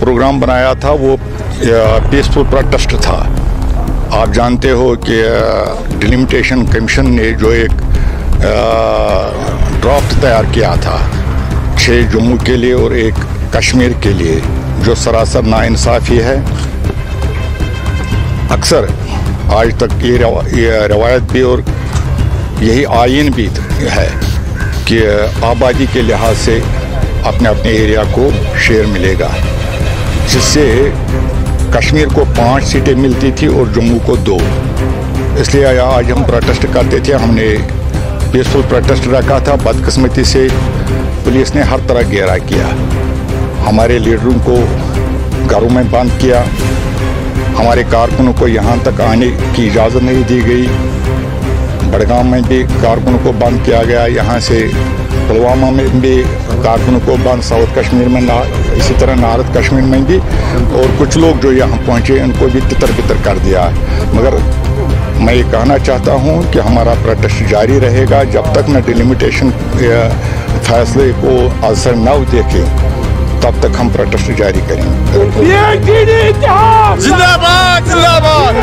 Programme बनाया था वो पीसफुल प्रोटेस्ट था। आप जानते हो कि डिलिमिटेशन कमीशन ने जो एक ड्राफ्ट तैयार किया था 6 जम्मू के लिए और 1 कश्मीर के लिए, जो सरासर नाइंसाफ़ी है। अक्सर आज तक ये रवायत भी और यही आयन भी है कि आबादी के लिहाज से अपने अपने एरिया को शेयर मिलेगा, जिससे कश्मीर को 5 सीटें मिलती थी और जम्मू को 2। इसलिए आज हम प्रोटेस्ट करते थे। हमने पीसफुल प्रोटेस्ट रखा था। बदकिस्मती से पुलिस ने हर तरह घेरा किया, हमारे लीडरों को घरों में बंद किया, हमारे कारकुनों को यहाँ तक आने की इजाज़त नहीं दी गई। बड़गाम में भी कारकुनों को बंद किया गया, यहाँ से पुलवामा में भी कारकुनों को बंद, साउथ कश्मीर में इसी तरह नारद कश्मीर में भी, और कुछ लोग जो यहाँ पहुँचे उनको भी तितर बितर कर दिया। मगर मैं ये कहना चाहता हूँ कि हमारा प्रोटेस्ट जारी रहेगा जब तक न डिलिमिटेशन फैसले को असर न देखें, तब तक हम प्रोटेस्ट जारी करेंगे। जिंदाबाद जिंदाबाद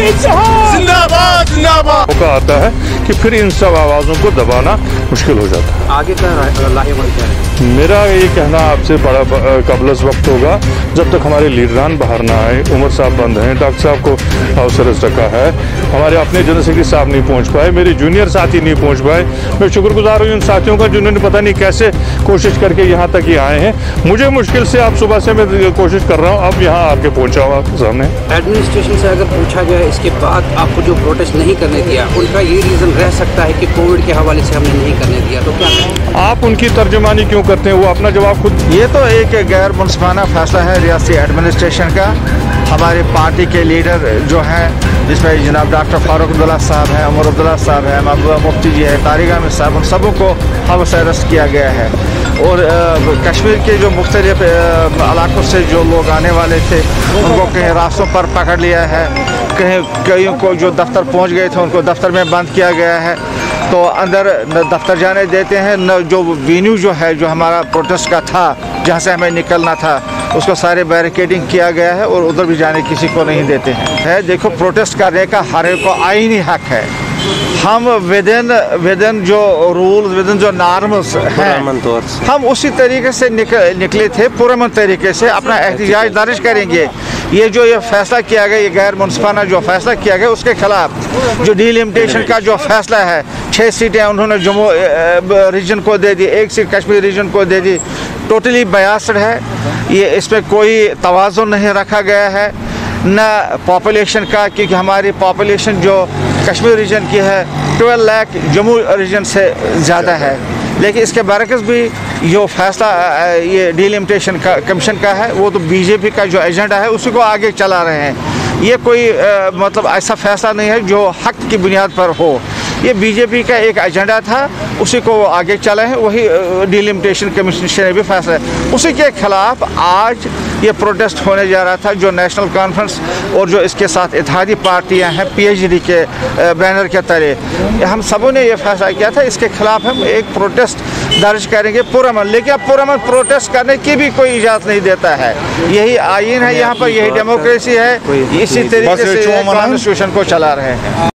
जिंदाबाद जिंदाबाद। मौका आता है कि फिर इन सब आवाज़ों को दबाना मुश्किल हो जाता है। आगे का लाहेवंद क्या है? मेरा ये कहना आपसे बड़ा कबलस वक्त होगा जब तक हमारे लीडरान बाहर ना आए। उमर साहब बंद हैं, डॉक्टर साहब को हाउस अरेस्ट रखा है, हमारे अपने जनरल सेक्रेटरी साहब नहीं पहुंच पाए, मेरे जूनियर साथी नहीं पहुंच पाए। मैं शुक्रगुजार हूँ उन साथियों का जिन्होंने पता नहीं कैसे कोशिश करके यहाँ तक ही आए हैं। मुझे मुश्किल से आप सुबह से मैं कोशिश कर रहा हूँ, अब यहाँ आके पहुँचा हूँ आपके सामने। एडमिनिस्ट्रेशन से अगर पूछा जाए इसके बाद आपको जो प्रोटेस्ट नहीं करने दिया, उनका ये रीज़न रह सकता है कि कोविड के हवाले से हमने नहीं करने दिया, तो क्या करें? आप उनकी तर्जुमानी क्यों करते हैं? वो अपना जवाब खुद। ये तो एक गैर मुनसिफाना फैसला है रियासती एडमिनिस्ट्रेशन का। हमारी पार्टी के लीडर जो हैं, जिसमें जनाब डॉक्टर फारूक अब्दुल्ला साहब हैं, उमर अब्दुल्ला साहब हैं, महबूबा मुफ्ती जी है, तारिक अहमद साहब, उन सबों को हाउस अरेस्ट किया गया है। और कश्मीर के जो मुख्तलिफ इलाकों से जो लोग आने वाले थे उनको कहीं रास्तों पर पकड़ लिया है, कहीं को जो दफ्तर पहुंच गए थे उनको दफ्तर में बंद किया गया है। तो अंदर न दफ्तर जाने देते हैं, न जो वेन्यू जो है जो हमारा प्रोटेस्ट का था जहाँ से हमें निकलना था उसको सारे बैरिकेडिंग किया गया है और उधर भी जाने किसी को नहीं देते हैं। देखो, प्रोटेस्ट करने का हर एक को आईनी हक है। हम विदिन जो रूल्स, विदिन जो नॉर्म्स हैं, हम उसी तरीके से निकले थे, पुरअमन तरीके से अपना एहतजाज दर्ज करेंगे। ये फैसला किया गया, ये गैर मुनसिफाना जो फैसला किया गया उसके खिलाफ जो डिलिमिटेशन का जो फैसला है, 6 सीटें उन्होंने जम्मू रीजन को दे दी, 1 सीट कश्मीर रीजन को दे दी, टोटली बायस्ड है। ये इसमें कोई तवाज़ुन नहीं रखा गया है न पॉपुलेशन का, क्योंकि हमारी पॉपुलेशन जो कश्मीर रीजन की है 12 लाख जम्मू रीजन से ज़्यादा है। लेकिन इसके बरकस भी जो फैसला ये डिलिमिटेशन का कमीशन का है वो तो बीजेपी का जो एजेंडा है उसी को आगे चला रहे हैं। ये कोई मतलब ऐसा फैसला नहीं है जो हक की बुनियाद पर हो, ये बीजेपी का एक एजेंडा था, उसी को आगे चला है। वही डिलिमिटेशन कमीशन ने भी फैसला है, उसी के खिलाफ आज ये प्रोटेस्ट होने जा रहा था। जो नेशनल कॉन्फ्रेंस और जो इसके साथ इत्तेहादी पार्टियां हैं PhD के बैनर के तले, हम सबों ने ये फैसला किया था, इसके खिलाफ हम एक प्रोटेस्ट दर्ज करेंगे पुरअमन। लेकिन अब पुरअमन प्रोटेस्ट करने की भी कोई इजाज़त नहीं देता है। यही आईन है यहाँ पर, यही डेमोक्रेसी है, इसी तरीके से कॉन्स्टिट्यूशन को चला रहे हैं।